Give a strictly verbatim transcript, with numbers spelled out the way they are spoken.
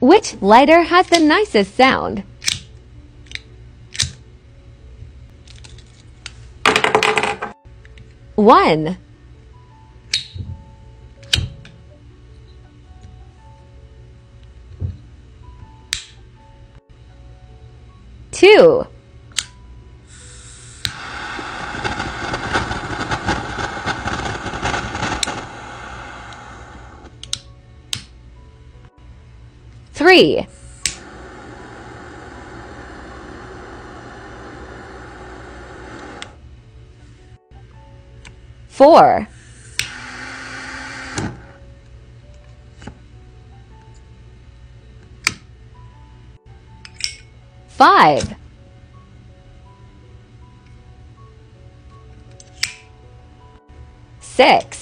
Which lighter has the nicest sound? One. Two. Three. Four. Five. Six.